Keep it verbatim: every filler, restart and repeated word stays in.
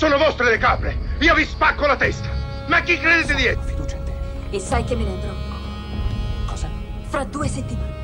Sono vostre le capre! Io vi spacco la testa! Ma chi credete di essere? Fiducia in te. E sai che me ne andrò? Cosa? Fra due settimane.